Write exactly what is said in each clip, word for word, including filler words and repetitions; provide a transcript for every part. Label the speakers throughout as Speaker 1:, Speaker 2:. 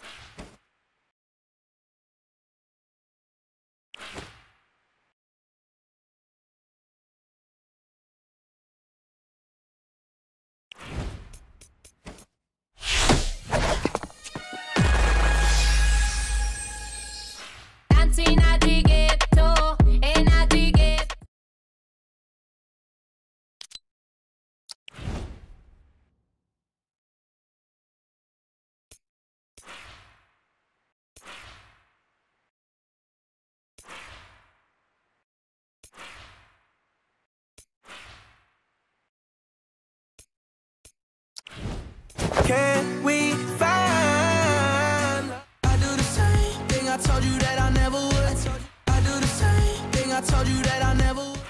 Speaker 1: Can we find? I do the same thing I told you that I never would. I do the same thing I told you that I never would.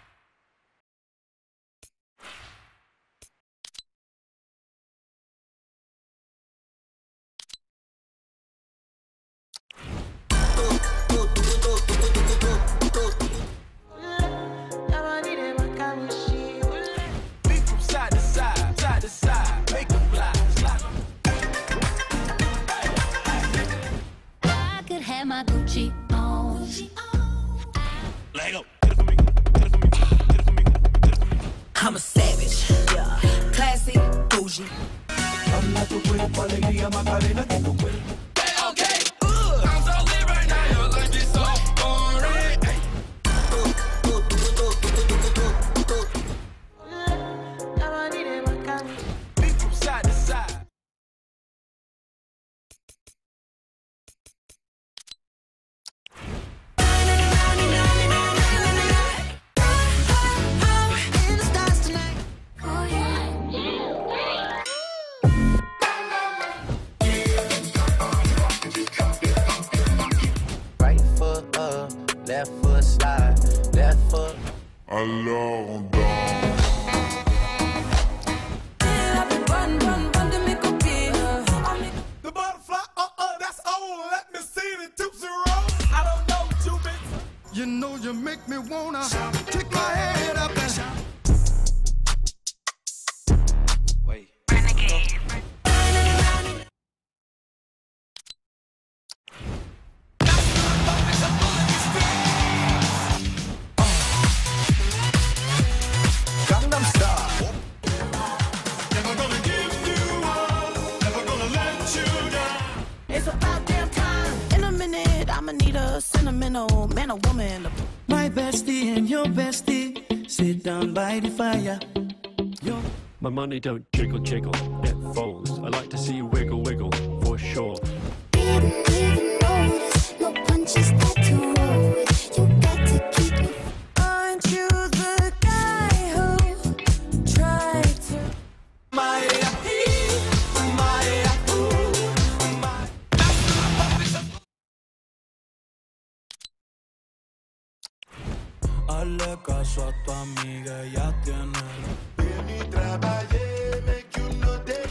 Speaker 2: My Gucci on.
Speaker 3: Lego.
Speaker 1: I'm a savage, yeah. Classy, bougie. Dame tu cuerpo, alegría, Macarena, que tu cuerpo.
Speaker 3: Okay, uh, I'm so lit right now, your life is so boring. Beat from side to side.
Speaker 1: Left foot slide, left foot.
Speaker 4: Alors on danse.
Speaker 3: The butterfly, uh-uh, that's old. Let me see the Tootsie Roll. I don't know what you've been.
Speaker 5: You know you make me wanna take my head up and
Speaker 3: wait.
Speaker 2: Renegade.
Speaker 1: Gangnam Style.
Speaker 3: Never gonna give you up, never gonna let you down.
Speaker 1: It's about damn time. In a minute, I'ma need a sentimental man or woman.
Speaker 6: My bestie and your bestie sit down by the fire. Your
Speaker 7: My money don't jiggle jiggle, it folds. I like to see you wiggle wiggle, for sure.
Speaker 2: Didn't even notice your punches tattooed. You got to keep it.
Speaker 1: Aren't you the guy who tried to? My, my, my.
Speaker 6: Hazle caso a tu amiga, ella tiene.
Speaker 4: Ven y trabajé, make you know that.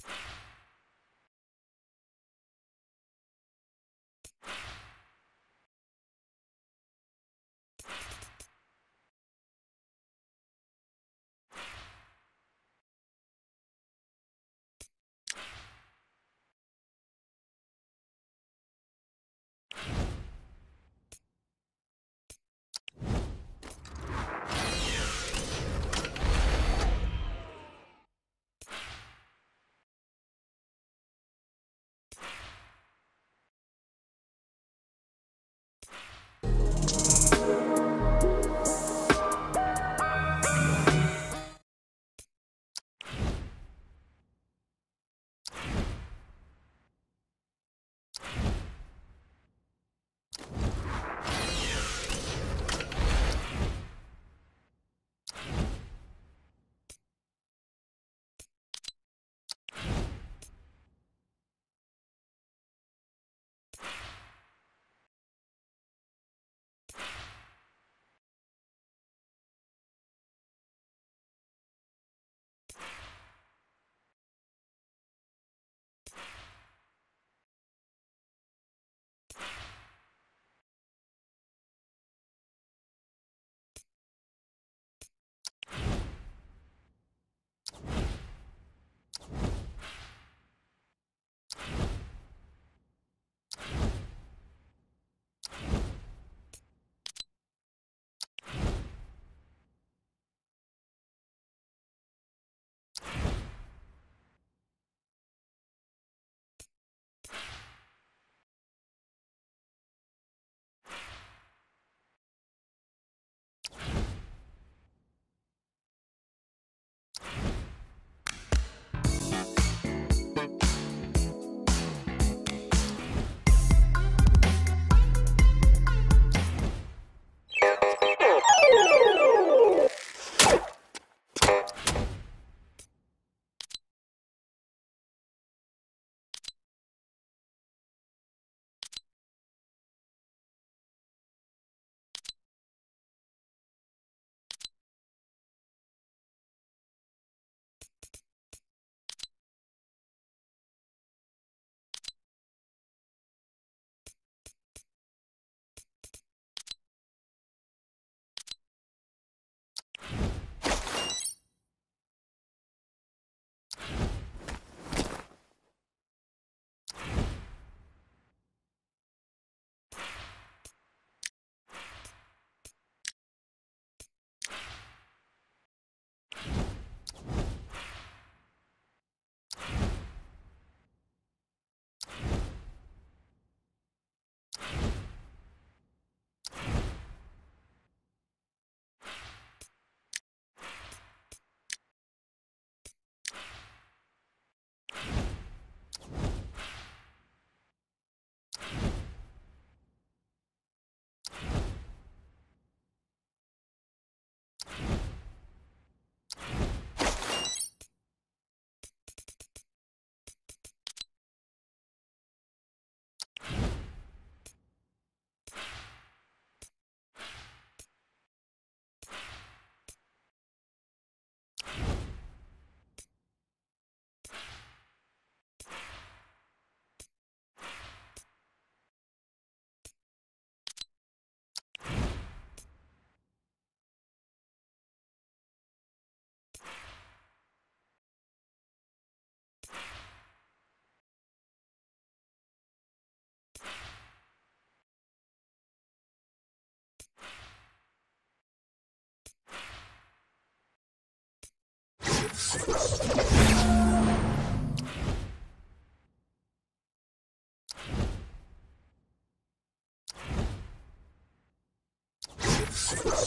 Speaker 8: Six.